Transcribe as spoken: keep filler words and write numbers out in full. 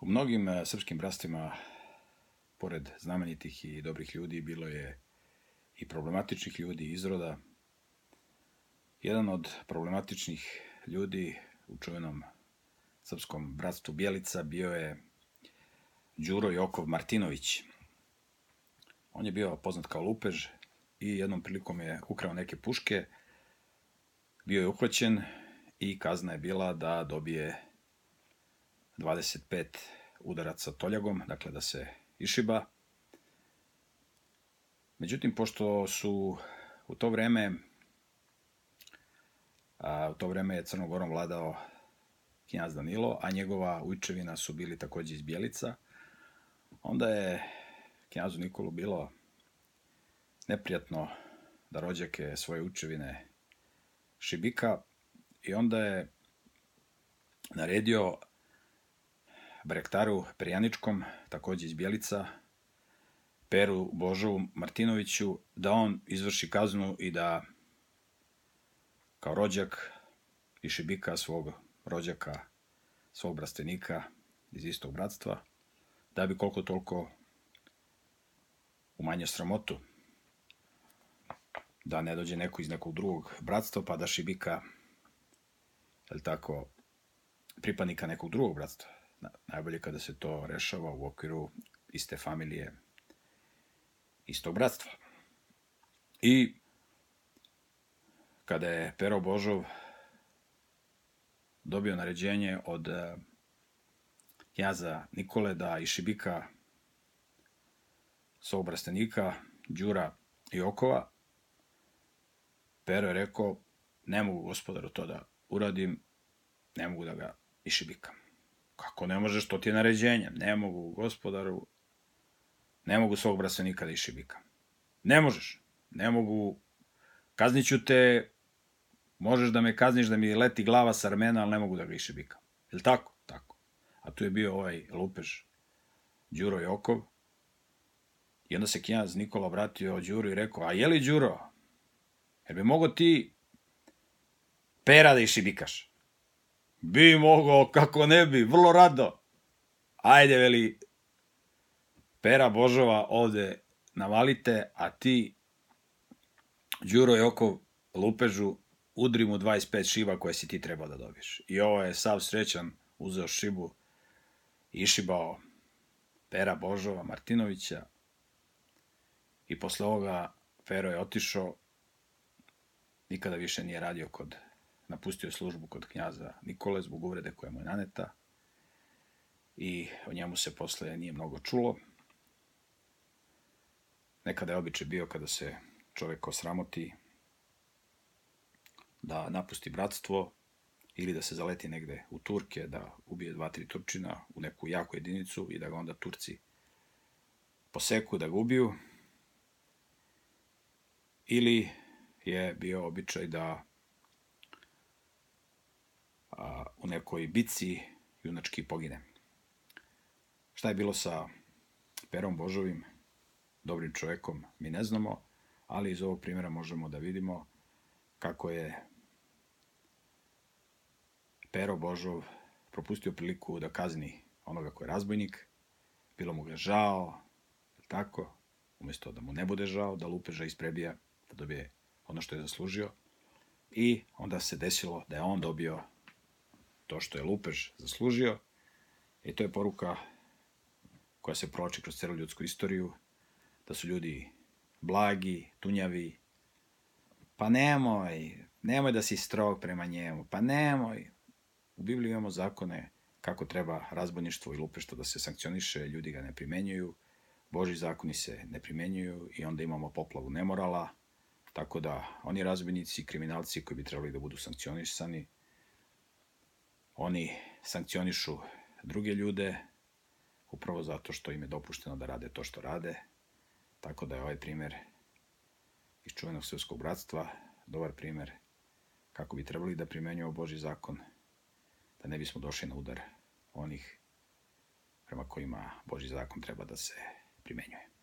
U mnogim e, srpskim bratstvima, pored znamenitih i dobrih ljudi, bilo je i problematičnih ljudi iz roda. Jedan od problematičnih ljudi u čuvenom srpskom bratstvu Bjelica bio je Đuro Jokov Martinović. On je bio poznat kao lupež i jednom prilikom je ukrao neke puške, bio je uhvaćen i kazna je bila da dobije dvadeset pet udaraca toljagom, dakle da se išiba. Međutim, pošto su u to vreme, a u to vreme je Crnom Gorom vladao knjaz Danilo, a njegova ujčevina su bili takođe iz Bjelica, onda je knjazu Nikolu bilo neprijatno da rođake svoje ujčevine šibika i onda je naredio Barektaru Perjaničkom, takođe iz Bjelica, Peru Božovu Martinoviću, da on izvrši kaznu i da kao rođak i šibika svog rođaka, svog brastenika iz istog bratstva, da bi koliko toliko umanjio sramotu, da ne dođe neko iz nekog drugog bratstva pa da šibika, je li tako, pripadnika nekog drugog bratstva. Najbolje kada se to rešava u okviru iste familije, istog bratstva. I kada je Pero Božov dobio naređenje od knjaza Nikole da išibika svog brastenika Đura Jokova, Pero je rekao: ne mogu, gospodaru, to da uradim, ne mogu da ga išibikam. Kako ne možeš, to ti je naređenje? Ne mogu, gospodaru, ne mogu svog brastenika da išibikam. Ne možeš, ne mogu, kazniću te, možeš da me kazniš da mi leti glava sa ramena, ali ne mogu da ga išibikam. Je li tako? Tako. A tu je bio ovaj lupež Đuro Jokov. I onda se knjaz Nikola obratio Đuru i rekao: a je li, Đuro, jer bi mogo ti Pera da išibikaš? Bi mogao, kako ne bi, vrlo rado. Ajde, veli, Pera Božova ovde navalite, a ti, Đuro Jokov, lupežu, udri mu dvadeset pet šiba koje si ti trebao da dobiješ. I ovo je sav srećan, uzeo šibu i išibao Pera Božova Martinovića. I posle ovoga Pero je otišao, nikada više nije radio kod, napustio je službu kod knjaza Nikole zbog uvrede koja mu je naneta i o njemu se posle nije mnogo čulo. Nekada je običaj bio kada se čovek osramoti da napusti bratstvo ili da se zaleti negde u Turke, da ubije dva, tri Turčina u neku jaku jedinicu i da ga onda Turci poseku, da ga ubiju. Ili je bio običaj da a, u nekoj bici junački pogine. Šta je bilo sa Perom Božovim, dobrim čovekom, mi ne znamo, ali iz ovog primjera možemo da vidimo kako je Pero Božov propustio priliku da kazni onoga ko je razbojnik. Bilo mu ga žao, tako, umjesto da mu ne bude žao, da lupeža isprebija, da dobije ono što je zaslužio. I onda se desilo da je on dobio to što je lupež zaslužio. I to je poruka koja se provlači kroz celu ljudsku istoriju, da su ljudi blagi, tunjavi. Pa nemoj, nemoj da si strog prema njemu, pa nemoj. U Bibliji imamo zakone kako treba razbojništvo i lupeštvo da se sankcioniše, ljudi ga ne primenjuju, Božji zakoni se ne primenjuju i onda imamo poplavu nemorala, tako da oni razbojnici i kriminalci koji bi trebali da budu sankcionisani, oni sankcionišu druge ljude upravo zato što im je dopušteno da rade to što rade, tako da je ovaj primer iz čuvenog srpskog bratstva dobar primer kako bi trebali da primenjujemo Božji zakon, da ne bismo došli na udar onih prema kojima Božji zakon treba da se primenjuje.